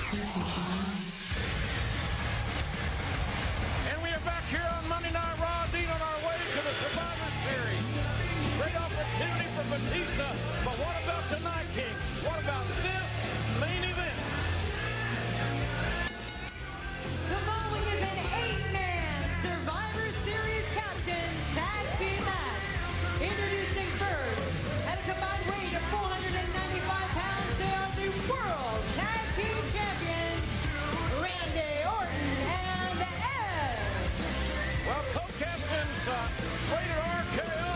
And we are back here on Monday Night Raw, Dean, on our way to the Survivor Series. Great opportunity for Batista, but what about tonight, King? What about this main event? The following is an 8-man Survivor Series Captain Tag Team match. Introducing first, at a combined weight of 495 pounds, they are the World Tag Team Champions, Randy Orton and Edge. Well, co-captains Rated RKO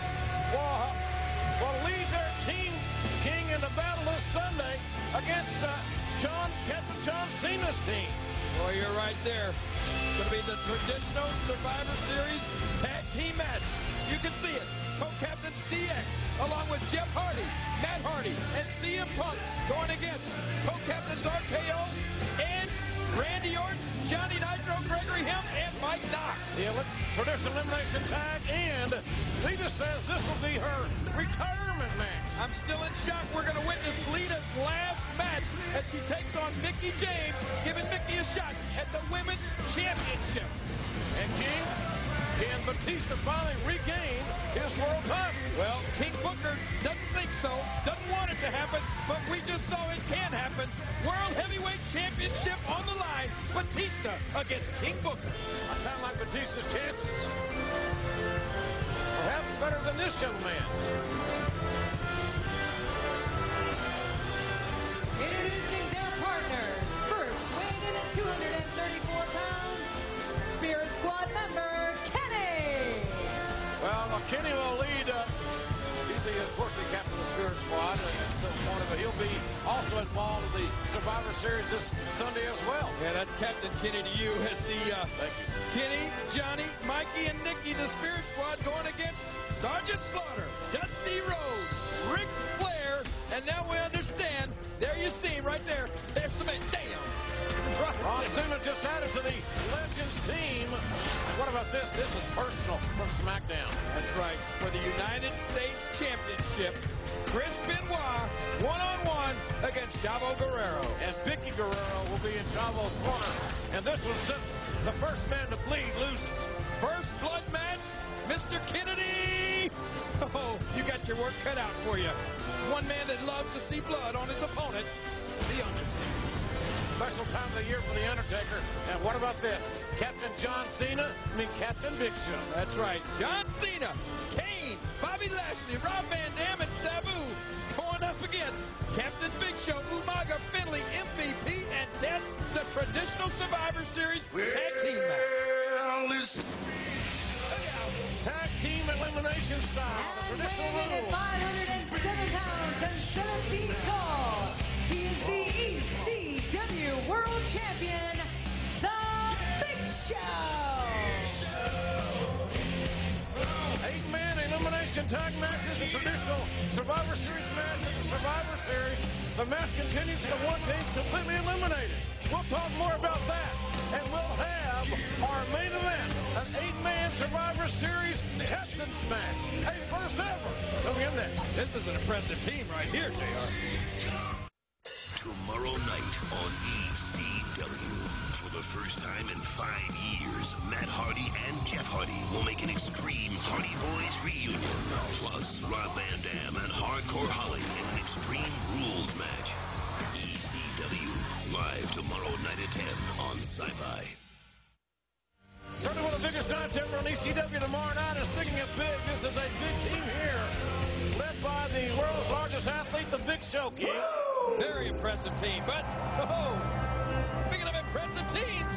will lead their team, King, in the battle this Sunday against Captain John Cena's team. Well, you're right there. It's going to be the traditional Survivor Series tag team match. You can see it. Co-captains DX, along with Jeff Hardy, Matt Hardy, and CM Punk going against co-captains RKO, Edge, Randy Orton, Johnny Nitro, Gregory Helms, and Mike Knox. The traditional elimination tag, and Lita says this will be her retirement match. I'm still in shock. We're going to witness Lita's last match as she takes on Mickie James, giving Mickie a shot at the Women's Championship. And King, can Batista finally regain his world title? Well, King Booker doesn't think so, doesn't want it to happen, but we just saw it can happen. World Heavyweight Championship on the line, Batista against King Booker. I kind of like Batista's chances. Perhaps better than this young man. Introducing their partners. First, weighing in at 234 pounds, Spirit Squad member, Kenny. Well, Kenny will lead. He's, of course, the captain of the Spirit Squad, but he'll be also involved in the Survivor Series this Sunday as well. Yeah, that's Captain Kenny to you as the Thank you. Kenny, Johnny, Mikey, and Nikki, the Spirit Squad, going against Sergeant Slaughter, Dusty Rhodes, Ric Flair, and now we understand. There you see him right there. There's the man. Damn. Right. Ron Simmons just added to the Legends team. What about this? This is personal from SmackDown. That's right. For the United States Championship, Chris Benoit, one-on-one against Chavo Guerrero. And Vicky Guerrero will be in Chavo's corner. And this one's simple. The first man to bleed loses. First blood match, Mr. Kennedy. Oh, you got your work cut out for you. One man that loves to see blood on his opponent, The Undertaker. Special time of the year for The Undertaker. And what about this? Captain Captain Big Show. That's right. John Cena, Kane, Bobby Lashley, Rob Van Dam, and Sabu going up against Captain Big Show, Umaga, Finley, MVP, and Test, the traditional Survivor Series tag team match. Tag team elimination style. And The traditional weighing in rules. at 507 pounds and 7 feet tall, he is the ECW World Champion, The Big Show. 8-man elimination tag matches, a traditional Survivor Series match in the Survivor Series. The match continues to one team's completely eliminated. We'll talk more about that. And we'll have our main event, an 8-man Survivor Series captain's match. A first ever. Coming in next. This is an impressive team right here, JR. Tomorrow night on ECW. For the first time in 5 years, Matt Hardy and Jeff Hardy will make an Extreme Hardy Boys reunion. Plus, Rob Van Dam and Hardcore Holly in an Extreme Rules match. ECW, live tomorrow night at 10 on Sci-Fi. Certainly one of the biggest nights ever on ECW tomorrow night. And speaking of big, this is a big team here, led by the world's largest athlete, the Big Show, King. Woo! Very impressive team, but, speaking of impressive teams,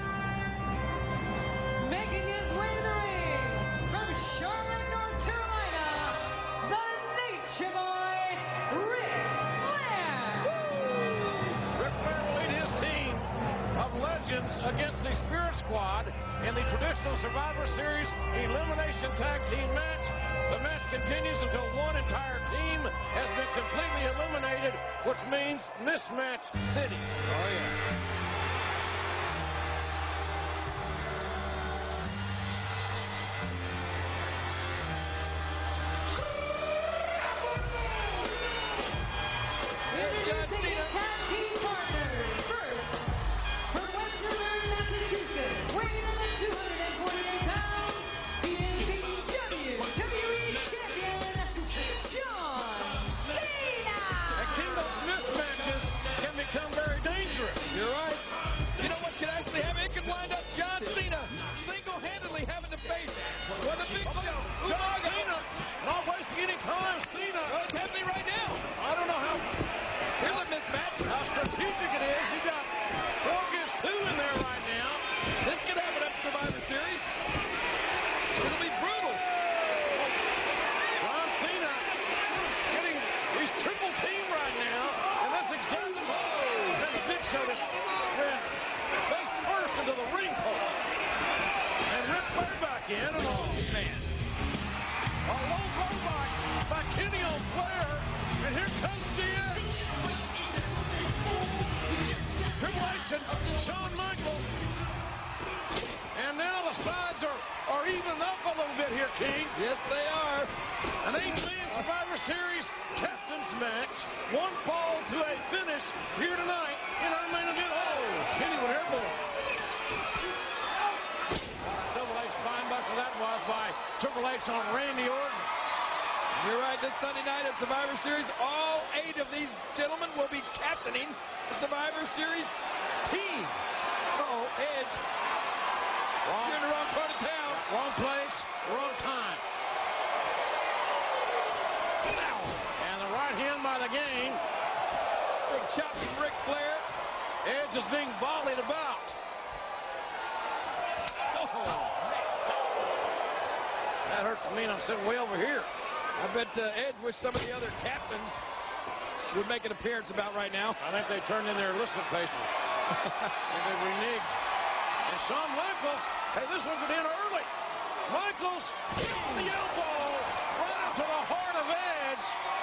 Making his way to the ring from Charlotte, North Carolina, the Nature Boy, Ric Flair. Ric Flair will lead his team of legends against the Spirit Squad in the traditional Survivor Series elimination tag team match. The match continues until one entire team has been completely eliminated, which means Mismatch City. oh yeah. Introducing his tag team partners. First, submission. Shawn Michaels. And now the sides are even up a little bit here, King. Yes, they are. An 8-man Survivor Series captain's match. One fall to a finish here tonight in our main event. Oh, Kenny with airborne. Double H spinebuster that was by Triple H on Randy Orton. You're right, this Sunday night at Survivor Series, all 8 of these gentlemen will be captaining the Survivor Series team. Uh-oh, Edge. You're in the wrong part of town. Wrong place, wrong time. Now, and the right hand by the game. Big chop from Ric Flair. Edge is being volleyed about. Oh, man. That hurts me, and I'm sitting way over here. I bet Edge wish some of the other captains would make an appearance about right now. I think they turned in their enlistment paper. And they reneged. And Shawn Michaels, hey, this one could end early. Michaels, the elbow, right up to the heart of Edge.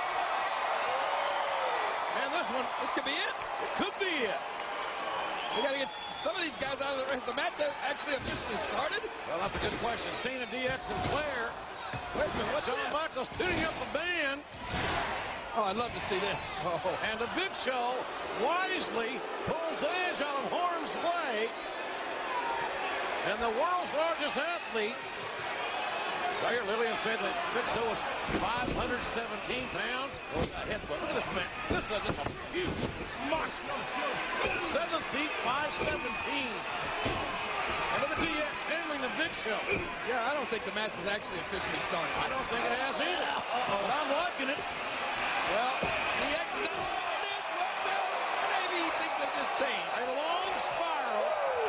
And this could be it. It could be it. We got to get some of these guys out of the race. The match actually officially started. Well, that's a good question. Cena, DX, and Flair. Wait a minute, what's Shawn this? Michaels tuning up the band. Oh, I'd love to see this. Oh. And the Big Show wisely pulls Edge out of harm's way. And the world's largest athlete. I hear Lillian say that Big Show is 517 pounds. Oh, headbutt. Look at this man. This is just a huge monster. 7 feet, 517. And look at DX handling the Big Show. Yeah, I don't think the match is actually officially started. I don't think it has either. But I'm liking it. Well, DX is not liking it. Well, maybe he thinks it just changed. Hey, the